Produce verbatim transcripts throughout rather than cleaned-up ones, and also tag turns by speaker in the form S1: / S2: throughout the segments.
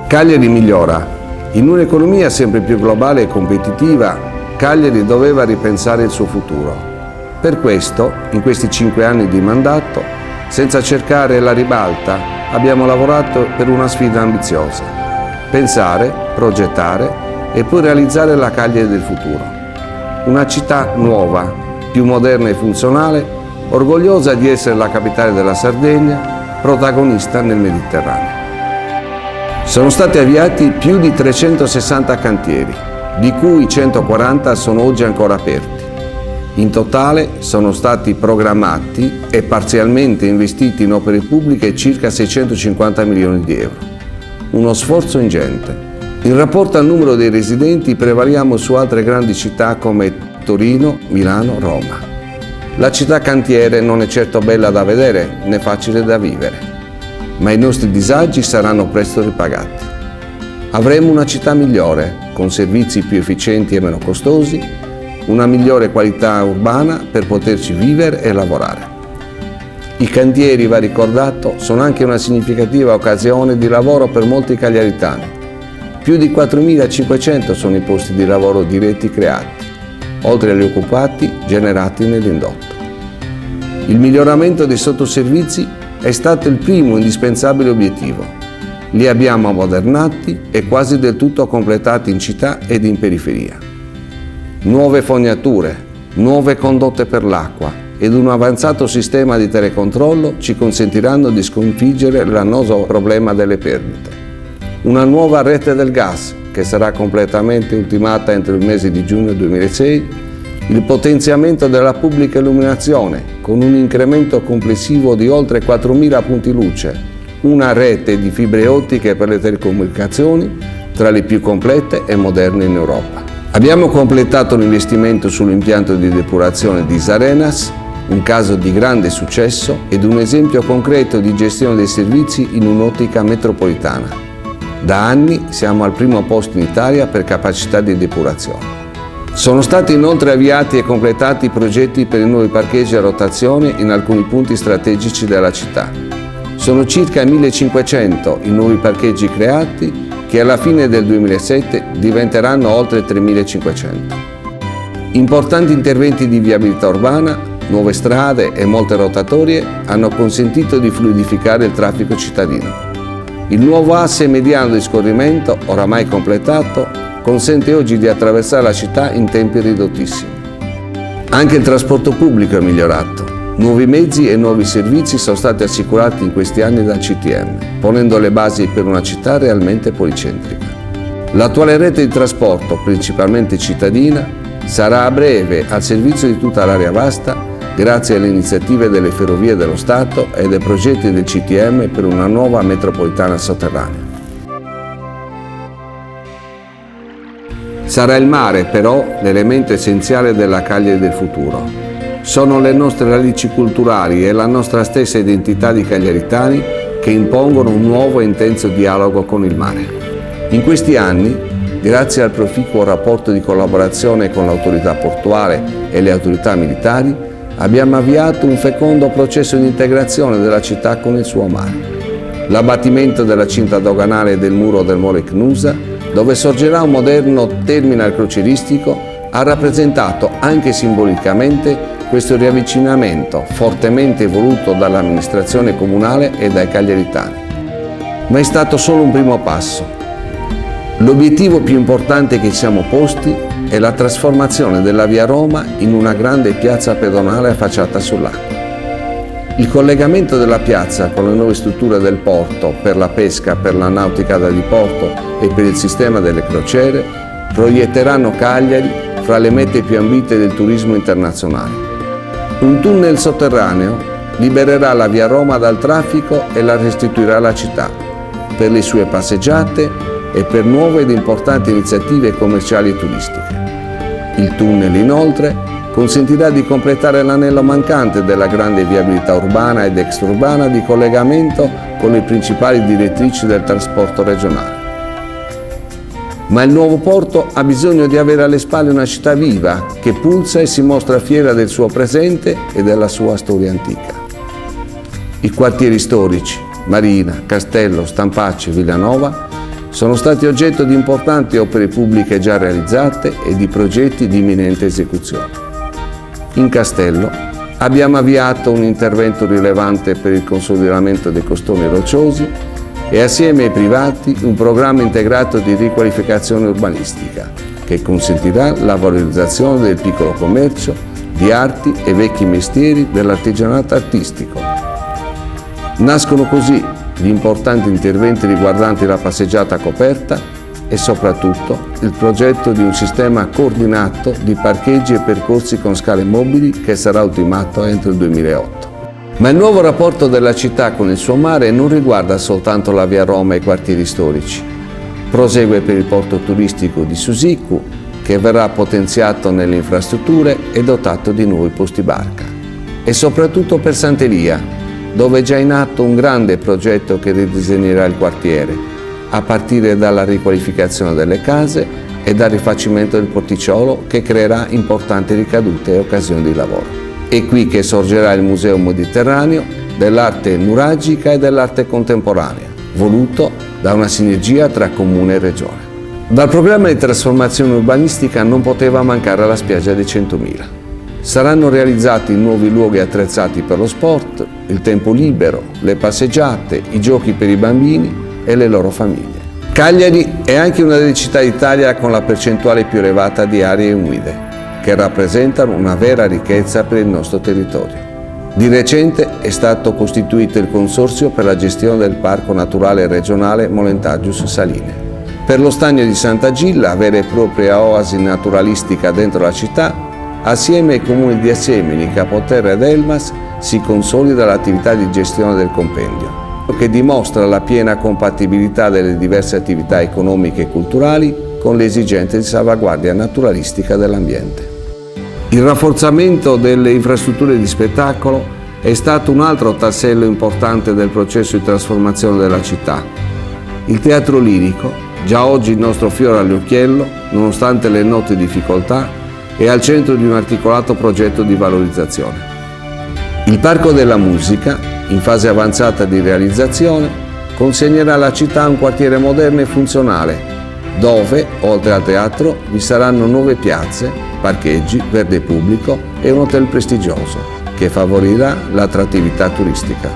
S1: Cagliari migliora. In un'economia sempre più globale e competitiva, Cagliari doveva ripensare il suo futuro. Per questo, in questi cinque anni di mandato, senza cercare la ribalta, abbiamo lavorato per una sfida ambiziosa. Pensare, progettare e poi realizzare la Cagliari del futuro. Una città nuova, più moderna e funzionale, orgogliosa di essere la capitale della Sardegna, protagonista nel Mediterraneo. Sono stati avviati più di trecentosessanta cantieri, di cui centoquaranta sono oggi ancora aperti. In totale sono stati programmati e parzialmente investiti in opere pubbliche circa seicentocinquanta milioni di euro. Uno sforzo ingente. In rapporto al numero dei residenti prevaliamo su altre grandi città come Torino, Milano, Roma. La città cantiere non è certo bella da vedere né facile da vivere, ma i nostri disagi saranno presto ripagati. Avremo una città migliore, con servizi più efficienti e meno costosi, una migliore qualità urbana per poterci vivere e lavorare. I cantieri, va ricordato, sono anche una significativa occasione di lavoro per molti cagliaritani. Più di quattromilacinquecento sono i posti di lavoro diretti creati, oltre agli occupati generati nell'indotto. Il miglioramento dei sottoservizi è stato il primo indispensabile obiettivo. Li abbiamo ammodernati e quasi del tutto completati in città ed in periferia. Nuove fognature, nuove condotte per l'acqua ed un avanzato sistema di telecontrollo ci consentiranno di sconfiggere l'annoso problema delle perdite. Una nuova rete del gas che sarà completamente ultimata entro il mese di giugno duemilasei, il potenziamento della pubblica illuminazione con un incremento complessivo di oltre quattromila punti luce, una rete di fibre ottiche per le telecomunicazioni tra le più complete e moderne in Europa. Abbiamo completato l'investimento sull'impianto di depurazione di Sarenas, un caso di grande successo ed un esempio concreto di gestione dei servizi in un'ottica metropolitana. Da anni siamo al primo posto in Italia per capacità di depurazione. Sono stati inoltre avviati e completati i progetti per i nuovi parcheggi a rotazione in alcuni punti strategici della città. Sono circa millecinquecento i nuovi parcheggi creati che alla fine del duemilasette diventeranno oltre tremilacinquecento. Importanti interventi di viabilità urbana, nuove strade e molte rotatorie hanno consentito di fluidificare il traffico cittadino. Il nuovo asse mediano di scorrimento, oramai completato, consente oggi di attraversare la città in tempi ridottissimi. Anche il trasporto pubblico è migliorato. Nuovi mezzi e nuovi servizi sono stati assicurati in questi anni dal C T M, ponendo le basi per una città realmente policentrica. L'attuale rete di trasporto, principalmente cittadina, sarà a breve al servizio di tutta l'area vasta grazie alle iniziative delle Ferrovie dello Stato e dei progetti del C T M per una nuova metropolitana sotterranea. Sarà il mare, però, l'elemento essenziale della Cagliari del futuro. Sono le nostre radici culturali e la nostra stessa identità di cagliaritani che impongono un nuovo e intenso dialogo con il mare. In questi anni, grazie al proficuo rapporto di collaborazione con l'autorità portuale e le autorità militari, abbiamo avviato un fecondo processo di integrazione della città con il suo mare. L'abbattimento della cinta doganale del muro del Mole Cnusa, dove sorgerà un moderno terminal crocieristico, ha rappresentato anche simbolicamente questo riavvicinamento fortemente voluto dall'amministrazione comunale e dai cagliaritani. Ma è stato solo un primo passo. L'obiettivo più importante che ci siamo posti è la trasformazione della via Roma in una grande piazza pedonale affacciata sull'acqua. Il collegamento della piazza con le nuove strutture del porto per la pesca, per la nautica da diporto e per il sistema delle crociere proietteranno Cagliari fra le mete più ambite del turismo internazionale. Un tunnel sotterraneo libererà la via Roma dal traffico e la restituirà alla città per le sue passeggiate e per nuove ed importanti iniziative commerciali e turistiche. Il tunnel, inoltre, consentirà di completare l'anello mancante della grande viabilità urbana ed extraurbana di collegamento con le principali direttrici del trasporto regionale. Ma il nuovo porto ha bisogno di avere alle spalle una città viva, che pulsa e si mostra fiera del suo presente e della sua storia antica. I quartieri storici, Marina, Castello, Stampacci e Villanova, sono stati oggetto di importanti opere pubbliche già realizzate e di progetti di imminente esecuzione. In Castello abbiamo avviato un intervento rilevante per il consolidamento dei costoni rocciosi e assieme ai privati un programma integrato di riqualificazione urbanistica che consentirà la valorizzazione del piccolo commercio, di arti e vecchi mestieri dell'artigianato artistico. Nascono così gli importanti interventi riguardanti la passeggiata coperta e soprattutto il progetto di un sistema coordinato di parcheggi e percorsi con scale mobili che sarà ultimato entro il duemilaotto. Ma il nuovo rapporto della città con il suo mare non riguarda soltanto la via Roma e i quartieri storici. Prosegue per il porto turistico di Susicu, che verrà potenziato nelle infrastrutture e dotato di nuovi posti barca. E soprattutto per Sant'Elia, dove è già in atto un grande progetto che ridisegnerà il quartiere, a partire dalla riqualificazione delle case e dal rifacimento del porticciolo che creerà importanti ricadute e occasioni di lavoro. È qui che sorgerà il Museo Mediterraneo dell'arte nuragica e dell'arte contemporanea, voluto da una sinergia tra comune e regione. Dal programma di trasformazione urbanistica non poteva mancare la spiaggia dei centomila. Saranno realizzati nuovi luoghi attrezzati per lo sport, il tempo libero, le passeggiate, i giochi per i bambini e le loro famiglie. Cagliari è anche una delle città d'Italia con la percentuale più elevata di aree umide, che rappresentano una vera ricchezza per il nostro territorio. Di recente è stato costituito il Consorzio per la gestione del Parco Naturale Regionale Molentagius Saline. Per lo stagno di Sant'Agilla, vera e propria oasi naturalistica dentro la città, assieme ai comuni di Assemini, Capoterra ed Elmas si consolida l'attività di gestione del compendio, che dimostra la piena compatibilità delle diverse attività economiche e culturali con le esigenze di salvaguardia naturalistica dell'ambiente. Il rafforzamento delle infrastrutture di spettacolo è stato un altro tassello importante del processo di trasformazione della città. Il teatro lirico, già oggi il nostro fiore all'occhiello, nonostante le note difficoltà, è al centro di un articolato progetto di valorizzazione. Il Parco della Musica, in fase avanzata di realizzazione, consegnerà alla città un quartiere moderno e funzionale, dove, oltre al teatro, vi saranno nuove piazze, parcheggi, verde pubblico e un hotel prestigioso, che favorirà l'attrattività turistica.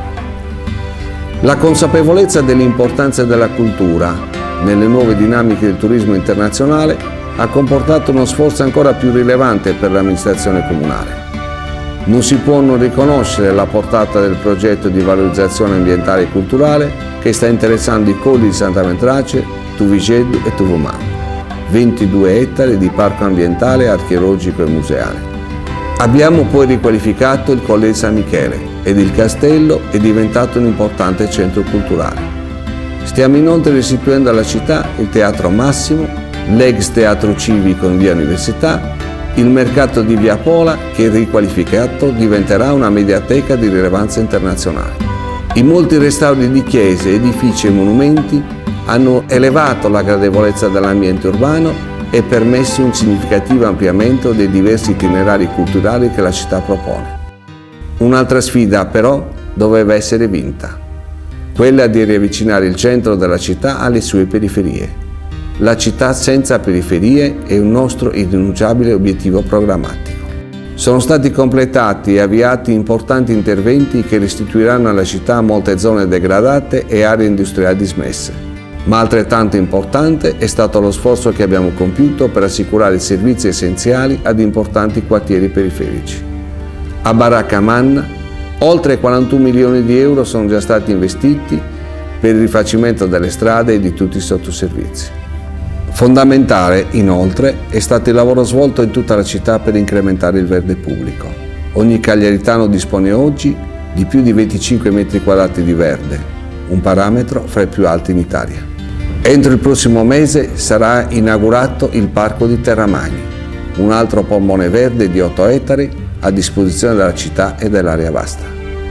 S1: La consapevolezza dell'importanza della cultura nelle nuove dinamiche del turismo internazionale ha comportato uno sforzo ancora più rilevante per l'amministrazione comunale. Non si può non riconoscere la portata del progetto di valorizzazione ambientale e culturale che sta interessando i colli di Santa Ventrace, Tuvigeddu e Tuvumano, ventidue ettari di parco ambientale, archeologico e museale. Abbiamo poi riqualificato il Colle di San Michele ed il castello è diventato un importante centro culturale. Stiamo inoltre restituendo alla città il Teatro Massimo, l'ex teatro civico in via Università, il mercato di via Pola che riqualificato diventerà una mediateca di rilevanza internazionale. I molti restauri di chiese, edifici e monumenti hanno elevato la gradevolezza dell'ambiente urbano e permesso un significativo ampliamento dei diversi itinerari culturali che la città propone. Un'altra sfida però doveva essere vinta, quella di riavvicinare il centro della città alle sue periferie. La città senza periferie è un nostro irrinunciabile obiettivo programmatico. Sono stati completati e avviati importanti interventi che restituiranno alla città molte zone degradate e aree industriali dismesse. Ma altrettanto importante è stato lo sforzo che abbiamo compiuto per assicurare servizi essenziali ad importanti quartieri periferici. A Baracca Manna, oltre quarantuno milioni di euro sono già stati investiti per il rifacimento delle strade e di tutti i sottoservizi. Fondamentale, inoltre, è stato il lavoro svolto in tutta la città per incrementare il verde pubblico. Ogni cagliaritano dispone oggi di più di venticinque metri quadrati di verde, un parametro fra i più alti in Italia. Entro il prossimo mese sarà inaugurato il Parco di Terramagni, un altro polmone verde di otto ettari a disposizione della città e dell'area vasta.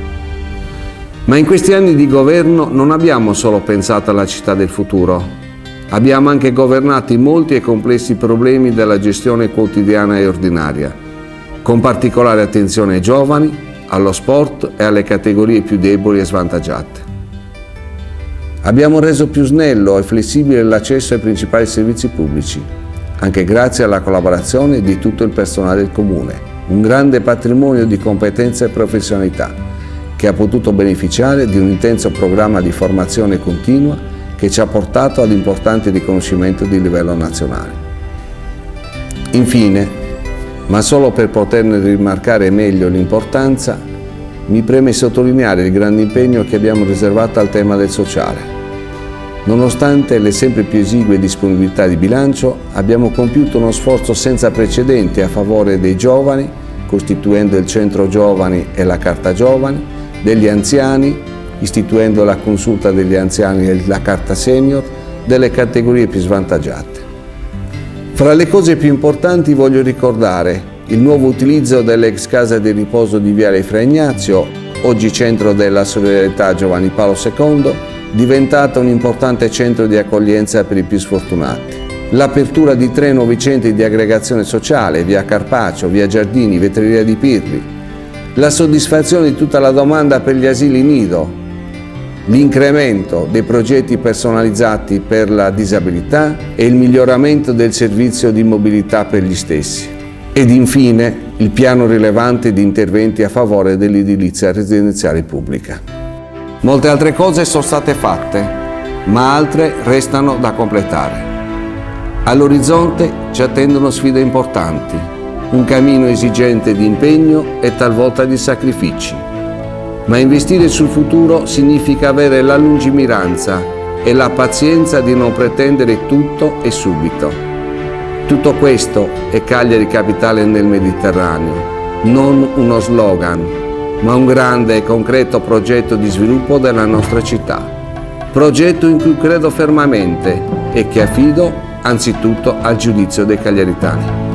S1: Ma in questi anni di governo non abbiamo solo pensato alla città del futuro. Abbiamo anche governato i molti e complessi problemi della gestione quotidiana e ordinaria, con particolare attenzione ai giovani, allo sport e alle categorie più deboli e svantaggiate. Abbiamo reso più snello e flessibile l'accesso ai principali servizi pubblici, anche grazie alla collaborazione di tutto il personale del Comune, un grande patrimonio di competenze e professionalità che ha potuto beneficiare di un intenso programma di formazione continua che ci ha portato ad importanti riconoscimenti di livello nazionale. Infine, ma solo per poterne rimarcare meglio l'importanza, mi preme sottolineare il grande impegno che abbiamo riservato al tema del sociale. Nonostante le sempre più esigue disponibilità di bilancio, abbiamo compiuto uno sforzo senza precedenti a favore dei giovani, costituendo il Centro Giovani e la Carta Giovani, degli anziani, istituendo la Consulta degli anziani e la Carta Senior, delle categorie più svantaggiate. Fra le cose più importanti voglio ricordare il nuovo utilizzo dell'ex casa di riposo di Viale Fra Ignazio, oggi centro della solidarietà Giovanni Paolo secondo, diventata un importante centro di accoglienza per i più sfortunati. L'apertura di tre nuovi centri di aggregazione sociale, via Carpaccio, via Giardini, Vetreria di Pirri, la soddisfazione di tutta la domanda per gli asili nido, l'incremento dei progetti personalizzati per la disabilità e il miglioramento del servizio di mobilità per gli stessi. Ed infine il piano rilevante di interventi a favore dell'edilizia residenziale pubblica. Molte altre cose sono state fatte, ma altre restano da completare. All'orizzonte ci attendono sfide importanti, un cammino esigente di impegno e talvolta di sacrifici. Ma investire sul futuro significa avere la lungimiranza e la pazienza di non pretendere tutto e subito. Tutto questo è Cagliari capitale nel Mediterraneo, non uno slogan, ma un grande e concreto progetto di sviluppo della nostra città. Progetto in cui credo fermamente e che affido anzitutto al giudizio dei cagliaritani.